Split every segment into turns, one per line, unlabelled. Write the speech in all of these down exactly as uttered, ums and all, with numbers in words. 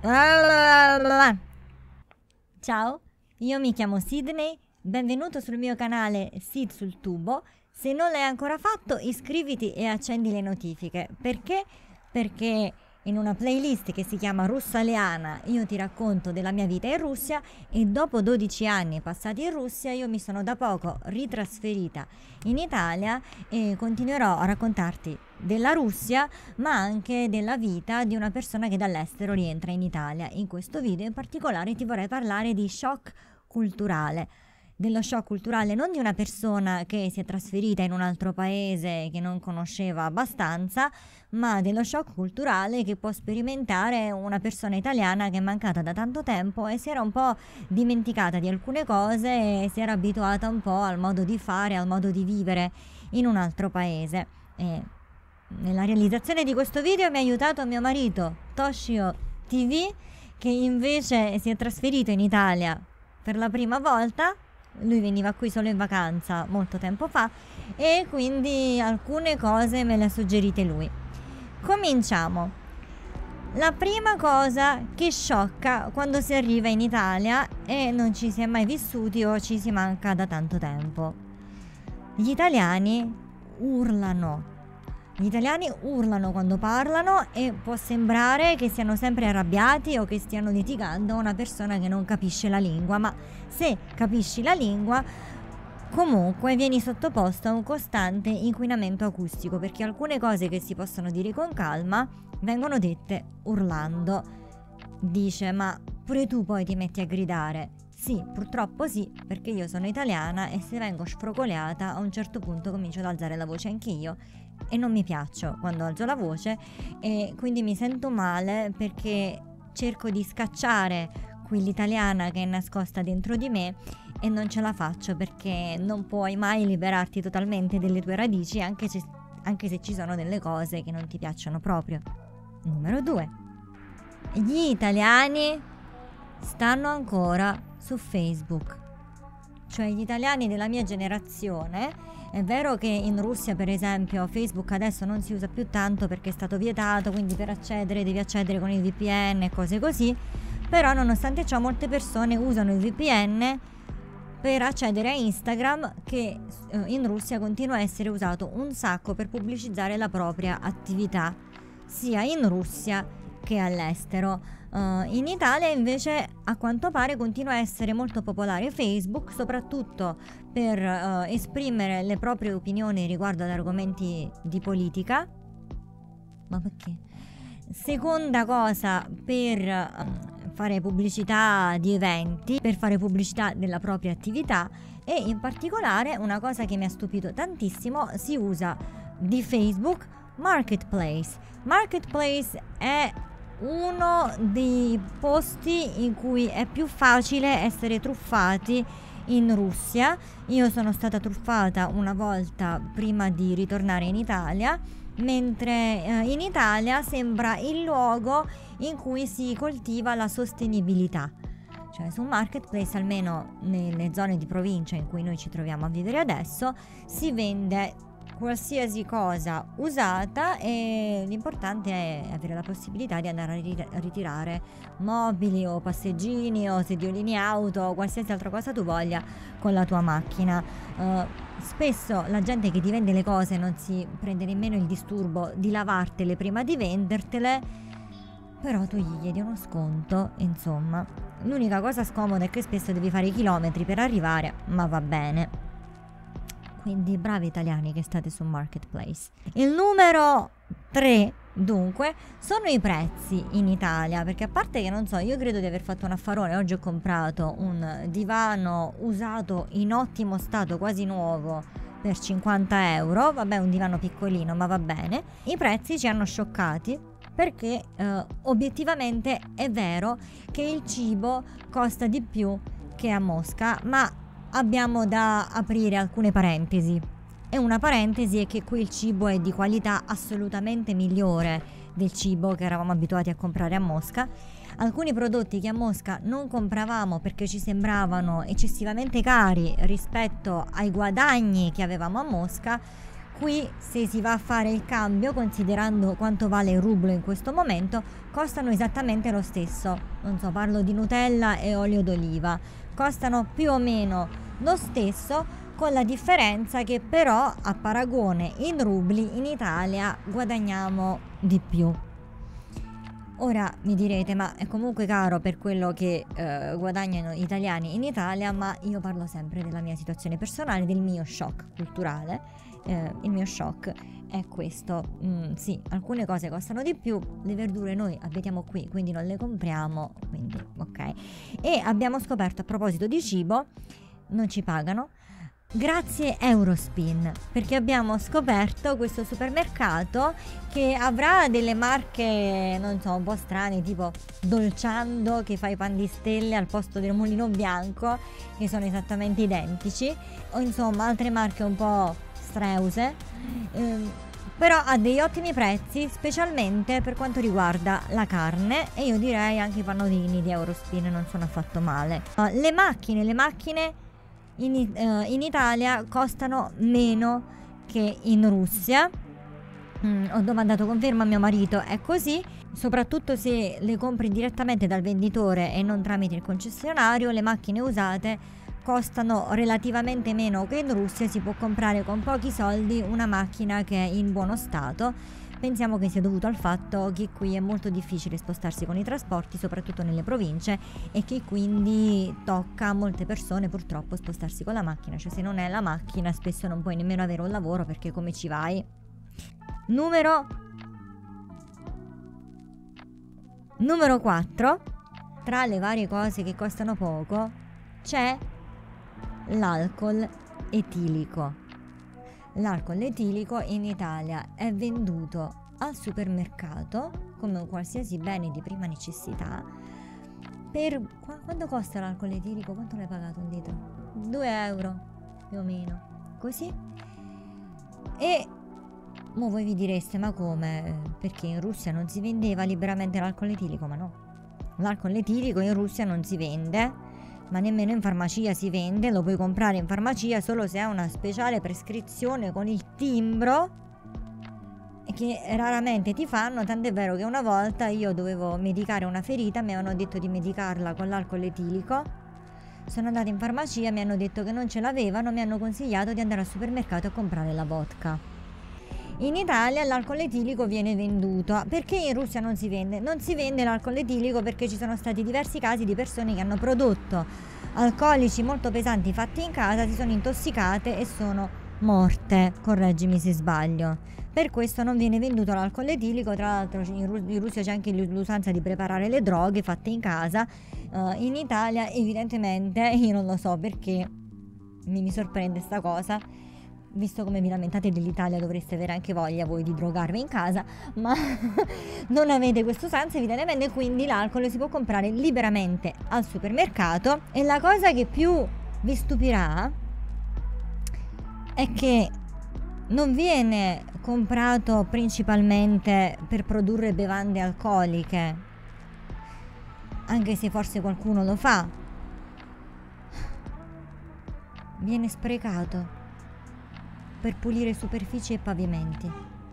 Ciao, io mi chiamo Sidney, benvenuto sul mio canale Sid sul tubo. Se non l'hai ancora fatto, iscriviti e accendi le notifiche. Perché? Perché in una playlist che si chiama Russaleana io ti racconto della mia vita in Russia, e dopo dodici anni passati in Russia io mi sono da poco ritrasferita in Italia e continuerò a raccontarti della Russia, ma anche della vita di una persona che dall'estero rientra in Italia. In questo video in particolare ti vorrei parlare di shock culturale. Dello shock culturale non di una persona che si è trasferita in un altro paese che non conosceva abbastanza, ma dello shock culturale che può sperimentare una persona italiana che è mancata da tanto tempo e si era un po' dimenticata di alcune cose e si era abituata un po' al modo di fare, al modo di vivere in un altro paese. E nella realizzazione di questo video mi ha aiutato mio marito Toshio T V, che invece si è trasferito in Italia per la prima volta. Lui veniva qui solo in vacanza molto tempo fa e quindi alcune cose me le ha suggerite lui. Cominciamo. La prima cosa che sciocca quando si arriva in Italia e non ci si è mai vissuti o ci si manca da tanto tempo: gli italiani urlano. Gli italiani urlano quando parlano e può sembrare che siano sempre arrabbiati o che stiano litigando una persona che non capisce la lingua, ma se capisci la lingua comunque vieni sottoposto a un costante inquinamento acustico, perché alcune cose che si possono dire con calma vengono dette urlando. Dice: ma pure tu poi ti metti a gridare? Sì, purtroppo sì, perché io sono italiana e se vengo sfrocoleata a un certo punto comincio ad alzare la voce anche io e non mi piaccio quando alzo la voce, e quindi mi sento male perché cerco di scacciare quell'italiana che è nascosta dentro di me e non ce la faccio, perché non puoi mai liberarti totalmente delle tue radici anche se, anche se ci sono delle cose che non ti piacciono proprio. Numero due. Gli italiani stanno ancora su Facebook. Cioè gli italiani della mia generazione, è vero che in Russia per esempio Facebook adesso non si usa più tanto perché è stato vietato, quindi per accedere devi accedere con il V P N e cose così, però nonostante ciò molte persone usano il V P N per accedere a Instagram, che eh, in Russia continua a essere usato un sacco per pubblicizzare la propria attività, sia in Russia che all'estero. Uh, in Italia invece a quanto pare continua a essere molto popolare Facebook, soprattutto per uh, esprimere le proprie opinioni riguardo ad argomenti di politica. Ma perché? Seconda cosa, per uh, fare pubblicità di eventi, per fare pubblicità della propria attività, e in particolare una cosa che mi ha stupito tantissimo: si usa di Facebook Marketplace. Marketplace è uno dei posti in cui è più facile essere truffati in Russia. Io sono stata truffata una volta prima di ritornare in Italia, mentre eh, in Italia sembra il luogo in cui si coltiva la sostenibilità. Cioè su Marketplace, almeno nelle zone di provincia in cui noi ci troviamo a vivere adesso, si vende qualsiasi cosa usata e l'importante è avere la possibilità di andare a ritirare mobili o passeggini o sediolini auto o qualsiasi altra cosa tu voglia con la tua macchina. Uh, spesso la gente che ti vende le cose non si prende nemmeno il disturbo di lavartele prima di vendertele, però tu gli chiedi uno sconto, insomma. L'unica cosa scomoda è che spesso devi fare i chilometri per arrivare, ma va bene. Quindi bravi italiani che state su Marketplace. Il numero tre, dunque, sono i prezzi in Italia, perché a parte che non so, io credo di aver fatto un affarone. Oggi ho comprato un divano usato in ottimo stato, quasi nuovo, per cinquanta euro. Vabbè, un divano piccolino, ma va bene. I prezzi ci hanno scioccati perché eh, obiettivamente è vero che il cibo costa di più che a Mosca, ma abbiamo da aprire alcune parentesi, e una parentesi è che qui il cibo è di qualità assolutamente migliore del cibo che eravamo abituati a comprare a Mosca. Alcuni prodotti che a Mosca non compravamo perché ci sembravano eccessivamente cari rispetto ai guadagni che avevamo a Mosca, Qui, se si va a fare il cambio, considerando quanto vale il rublo in questo momento, costano esattamente lo stesso. Non so, parlo di Nutella e olio d'oliva. Costano più o meno lo stesso, con la differenza che però a paragone in rubli in Italia guadagniamo di più. Ora mi direte, ma è comunque caro per quello che eh, guadagnano gli italiani in Italia, ma io parlo sempre della mia situazione personale, del mio shock culturale. Eh, il mio shock è questo. Mm, sì, alcune cose costano di più, le verdure noi abitiamo qui, quindi non le compriamo, quindi ok. E abbiamo scoperto, a proposito di cibo, non ci pagano, grazie Eurospin, perché abbiamo scoperto questo supermercato che avrà delle marche, non so, un po' strane, tipo Dolciando che fa i pan di stelle al posto del Mulino Bianco, che sono esattamente identici, o insomma altre marche un po' strause, ehm, però ha degli ottimi prezzi, specialmente per quanto riguarda la carne, e io direi anche i pannolini di Eurospin non sono affatto male. Uh, le macchine, le macchine in, uh, in Italia costano meno che in Russia. Mm, ho domandato conferma a mio marito, è così, soprattutto se le compri direttamente dal venditore e non tramite il concessionario. Le macchine usate costano relativamente meno che in Russia, si può comprare con pochi soldi una macchina che è in buono stato. Pensiamo che sia dovuto al fatto che qui è molto difficile spostarsi con i trasporti, soprattutto nelle province, e che quindi tocca a molte persone purtroppo spostarsi con la macchina, cioè se non è la macchina spesso non puoi nemmeno avere un lavoro, perché come ci vai? Numero Numero quattro, tra le varie cose che costano poco c'è l'alcol etilico. L'alcol etilico in Italia è venduto al supermercato come un qualsiasi bene di prima necessità. Per quanto costa l'alcol etilico? Quanto l'hai pagato un litro? due euro più o meno, così. E mo voi vi direste, ma come? Perché in Russia non si vendeva liberamente l'alcol etilico? Ma no, l'alcol etilico in Russia non si vende, ma nemmeno in farmacia si vende. Lo puoi comprare in farmacia solo se hai una speciale prescrizione con il timbro, che raramente ti fanno, tant'è vero che una volta io dovevo medicare una ferita, mi avevano detto di medicarla con l'alcol etilico. Sono andata in farmacia, mi hanno detto che non ce l'avevano, mi hanno consigliato di andare al supermercato a comprare la vodka. In Italia l'alcol etilico viene venduto. Perché in Russia non si vende? Non si vende l'alcol etilico perché ci sono stati diversi casi di persone che hanno prodotto alcolici molto pesanti fatti in casa, si sono intossicate e sono morte, correggimi se sbaglio. Per questo non viene venduto l'alcol etilico. Tra l'altro in Russia c'è anche l'usanza di preparare le droghe fatte in casa. Uh, in Italia evidentemente, io non lo so perché mi, mi sorprende sta cosa, visto come vi lamentate dell'Italia dovreste avere anche voglia voi di drogarvi in casa, ma non avete questa usanza evidentemente, quindi l'alcol si può comprare liberamente al supermercato. E la cosa che più vi stupirà è che non viene comprato principalmente per produrre bevande alcoliche, anche se forse qualcuno lo fa. Viene sprecato per pulire superfici e pavimenti.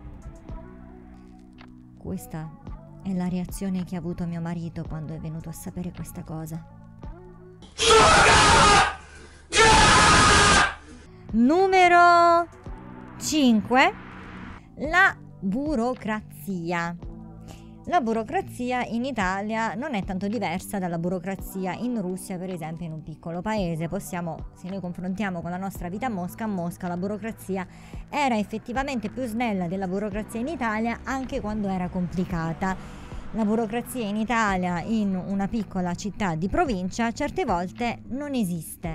Questa è la reazione che ha avuto mio marito quando è venuto a sapere questa cosa. Numero cinque. La burocrazia. La burocrazia in Italia non è tanto diversa dalla burocrazia in Russia, per esempio. In un piccolo paese possiamo, se noi confrontiamo con la nostra vita a Mosca, a Mosca la burocrazia era effettivamente più snella della burocrazia in Italia, anche quando era complicata. La burocrazia in Italia, in una piccola città di provincia, certe volte non esiste.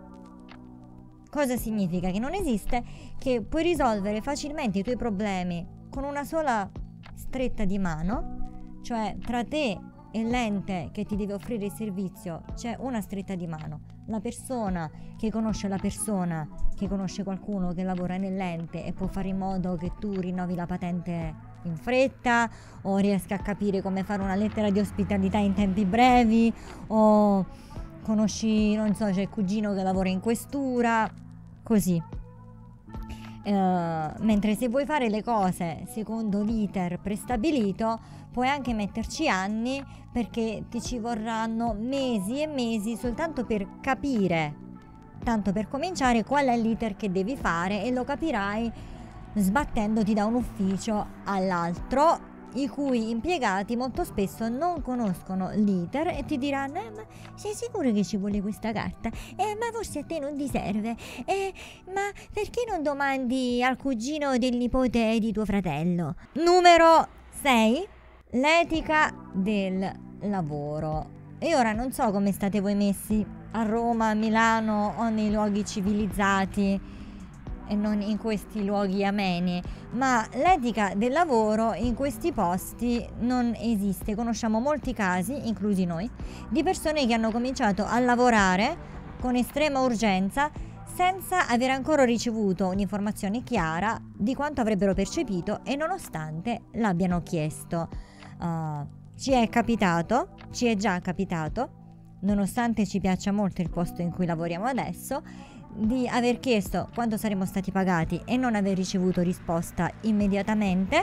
Cosa significa che non esiste? Che puoi risolvere facilmente i tuoi problemi con una sola stretta di mano, cioè tra te e l'ente che ti deve offrire il servizio c'è una stretta di mano. La persona che conosce la persona che conosce qualcuno che lavora nell'ente e può fare in modo che tu rinnovi la patente in fretta, o riesca a capire come fare una lettera di ospitalità in tempi brevi, o conosci, non so, c'è il cugino che lavora in questura, così. Uh, mentre se vuoi fare le cose secondo l'iter prestabilito puoi anche metterci anni, perché ti ci vorranno mesi e mesi soltanto per capire, tanto per cominciare, qual è l'iter che devi fare, e lo capirai sbattendoti da un ufficio all'altro, i cui impiegati molto spesso non conoscono l'iter e ti diranno eh, ma sei sicuro che ci vuole questa carta? Eh, ma forse a te non ti serve. Eh, ma perché non domandi al cugino del nipote di tuo fratello? Numero sei. L'etica del lavoro. E ora non so come state voi messi a Roma, a Milano o nei luoghi civilizzati e non in questi luoghi ameni, ma l'etica del lavoro in questi posti non esiste. Conosciamo molti casi, inclusi noi, di persone che hanno cominciato a lavorare con estrema urgenza senza aver ancora ricevuto un'informazione chiara di quanto avrebbero percepito, e nonostante l'abbiano chiesto. Uh, ci è capitato, ci è già capitato, nonostante ci piaccia molto il posto in cui lavoriamo adesso, di aver chiesto quando saremmo stati pagati e non aver ricevuto risposta immediatamente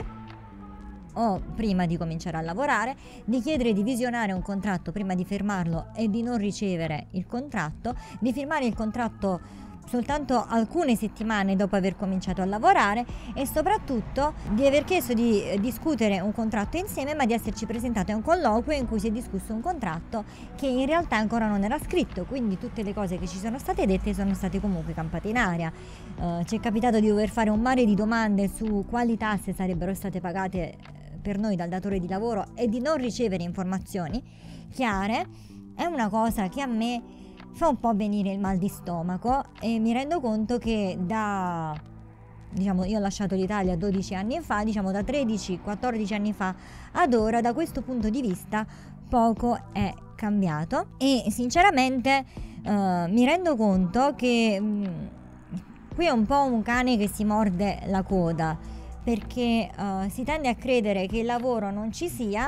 o prima di cominciare a lavorare, di chiedere di visionare un contratto prima di firmarlo e di non ricevere il contratto, di firmare il contratto soltanto alcune settimane dopo aver cominciato a lavorare, e soprattutto di aver chiesto di discutere un contratto insieme, ma di esserci presentati a un colloquio in cui si è discusso un contratto che in realtà ancora non era scritto, quindi tutte le cose che ci sono state dette sono state comunque campate in aria. Uh, ci è capitato di dover fare un mare di domande su quali tasse sarebbero state pagate per noi dal datore di lavoro e di non ricevere informazioni chiare. È una cosa che a me fa un po' venire il mal di stomaco, e mi rendo conto che da, diciamo, io ho lasciato l'Italia dodici anni fa, diciamo da tredici quattordici anni fa ad ora, da questo punto di vista poco è cambiato, e sinceramente uh, mi rendo conto che mh, qui è un po' un cane che si morde la coda, perché uh, si tende a credere che il lavoro non ci sia,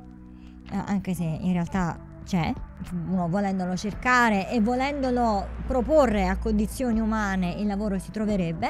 uh, anche se in realtà c'è, uno volendolo cercare e volendolo proporre a condizioni umane il lavoro si troverebbe,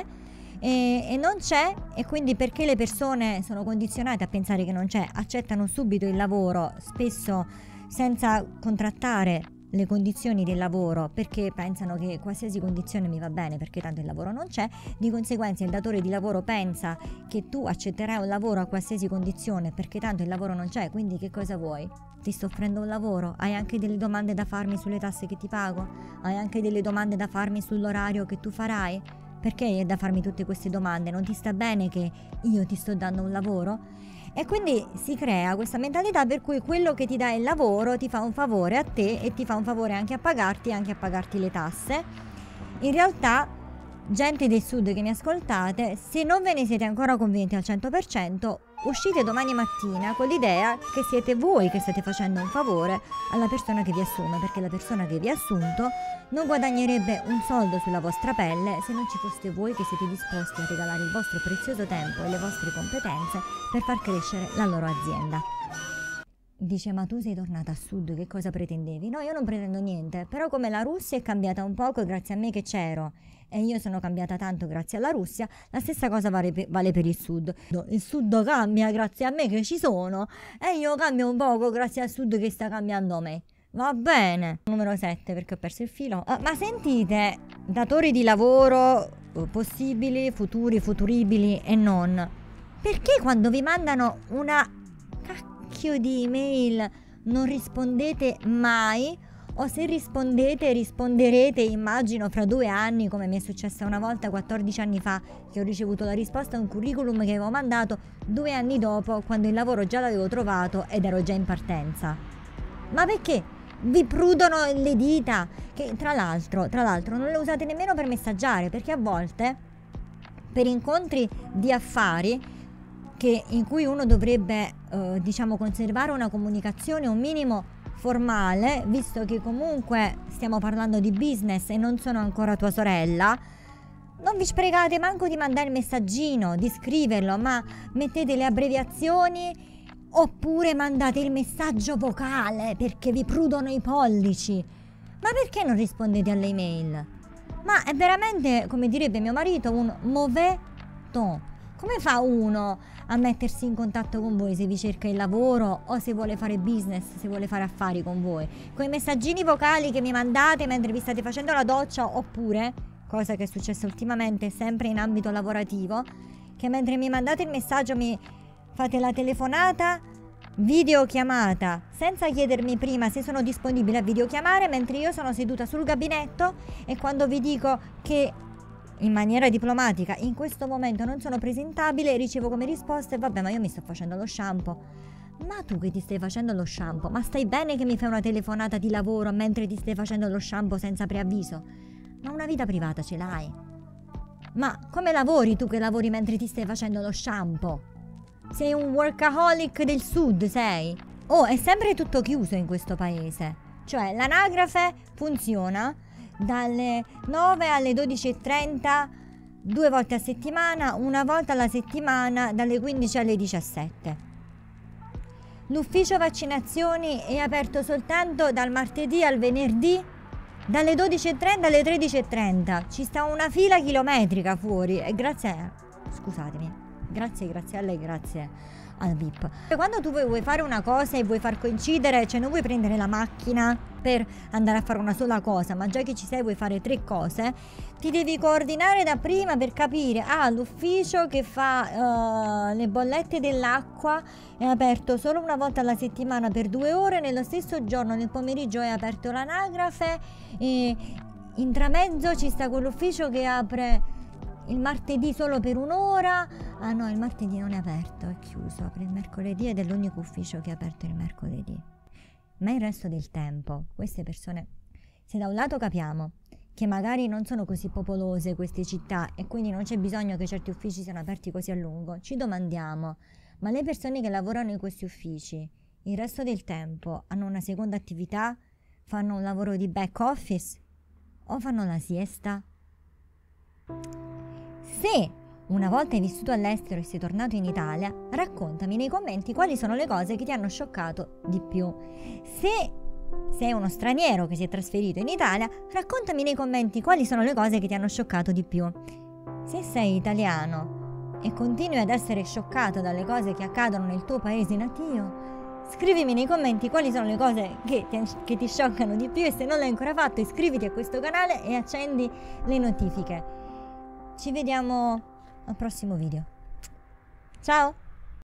e, e non c'è, e quindi perché le persone sono condizionate a pensare che non c'è, accettano subito il lavoro, spesso senza contrattare le condizioni del lavoro, perché pensano che qualsiasi condizione mi va bene perché tanto il lavoro non c'è. Di conseguenza il datore di lavoro pensa che tu accetterai un lavoro a qualsiasi condizione perché tanto il lavoro non c'è, quindi che cosa vuoi? Ti sto offrendo un lavoro, hai anche delle domande da farmi sulle tasse che ti pago, hai anche delle domande da farmi sull'orario che tu farai. Perché hai da farmi tutte queste domande? Non ti sta bene che io ti sto dando un lavoro? E quindi si crea questa mentalità per cui quello che ti dà il lavoro ti fa un favore a te e ti fa un favore anche a pagarti, anche a pagarti le tasse. In realtà, gente del sud che mi ascoltate, se non ve ne siete ancora convinti al cento per cento, uscite domani mattina con l'idea che siete voi che state facendo un favore alla persona che vi assume, perché la persona che vi ha assunto non guadagnerebbe un soldo sulla vostra pelle se non ci foste voi che siete disposti a regalare il vostro prezioso tempo e le vostre competenze per far crescere la loro azienda. Dice, ma tu sei tornata a sud, che cosa pretendevi? No, io non pretendo niente, però come la Russia è cambiata un poco grazie a me che c'ero e io sono cambiata tanto grazie alla Russia, la stessa cosa vale per, vale per il sud. Il sud cambia grazie a me che ci sono e io cambio un poco grazie al sud che sta cambiando me. Va bene. Numero sette, perché ho perso il filo. Uh, ma sentite, datori di lavoro uh, possibili, futuri, futuribili e non, perché quando vi mandano una cacchio di email non rispondete mai? O se rispondete, risponderete, immagino, fra due anni, come mi è successa una volta quattordici anni fa, che ho ricevuto la risposta a un curriculum che avevo mandato due anni dopo, quando il lavoro già l'avevo trovato ed ero già in partenza. Ma perché? Vi prudono le dita, che tra l'altro, tra l'altro non le usate nemmeno per messaggiare, perché a volte per incontri di affari che in cui uno dovrebbe eh, diciamo conservare una comunicazione un minimo formale, visto che comunque stiamo parlando di business e non sono ancora tua sorella, non vi sprecate manco di mandare il messaggino, di scriverlo, ma mettete le abbreviazioni oppure mandate il messaggio vocale perché vi prudono i pollici. Ma perché non rispondete alle email? Ma è veramente, come direbbe mio marito, un mauvais contatto. Come fa uno a mettersi in contatto con voi se vi cerca il lavoro o se vuole fare business, se vuole fare affari con voi? Con i messaggini vocali che mi mandate mentre vi state facendo la doccia, oppure, cosa che è successa ultimamente sempre in ambito lavorativo, che mentre mi mandate il messaggio mi fate la telefonata, videochiamata, senza chiedermi prima se sono disponibile a videochiamare, mentre io sono seduta sul gabinetto e quando vi dico che in maniera diplomatica in questo momento non sono presentabile, ricevo come risposta: vabbè, ma io mi sto facendo lo shampoo. Ma tu che ti stai facendo lo shampoo? Ma stai bene che mi fai una telefonata di lavoro mentre ti stai facendo lo shampoo senza preavviso? Ma una vita privata ce l'hai? Ma come lavori tu che lavori mentre ti stai facendo lo shampoo? Sei un workaholic del sud, sei? Oh, è sempre tutto chiuso in questo paese. Cioè, l'anagrafe funziona dalle nove alle dodici e trenta, due volte a settimana, una volta alla settimana dalle quindici alle diciassette. L'ufficio vaccinazioni è aperto soltanto dal martedì al venerdì, dalle dodici e trenta alle tredici e trenta. Ci sta una fila chilometrica fuori e grazie a... scusatemi, grazie, grazie a lei, grazie al V I P. Quando tu vuoi fare una cosa e vuoi far coincidere, cioè non vuoi prendere la macchina per andare a fare una sola cosa, ma già che ci sei vuoi fare tre cose, ti devi coordinare da prima per capire: ah, l'ufficio che fa uh, le bollette dell'acqua è aperto solo una volta alla settimana per due ore, nello stesso giorno nel pomeriggio è aperto l'anagrafe e intramezzo ci sta quell'ufficio che apre il martedì solo per un'ora. Ah no, il martedì non è aperto, è chiuso, apre il mercoledì ed è l'unico ufficio che è aperto il mercoledì. Ma il resto del tempo, queste persone, se da un lato capiamo che magari non sono così popolose queste città e quindi non c'è bisogno che certi uffici siano aperti così a lungo, ci domandiamo: ma le persone che lavorano in questi uffici il resto del tempo hanno una seconda attività? Fanno un lavoro di back office? O fanno la siesta? Se una volta hai vissuto all'estero e sei tornato in Italia, raccontami nei commenti quali sono le cose che ti hanno scioccato di più. Se sei uno straniero che si è trasferito in Italia, raccontami nei commenti quali sono le cose che ti hanno scioccato di più. Se sei italiano e continui ad essere scioccato dalle cose che accadono nel tuo paese natio, scrivimi nei commenti quali sono le cose che ti, che ti scioccano di più, e se non l'hai ancora fatto iscriviti a questo canale e accendi le notifiche. Ci vediamo al prossimo video. Ciao!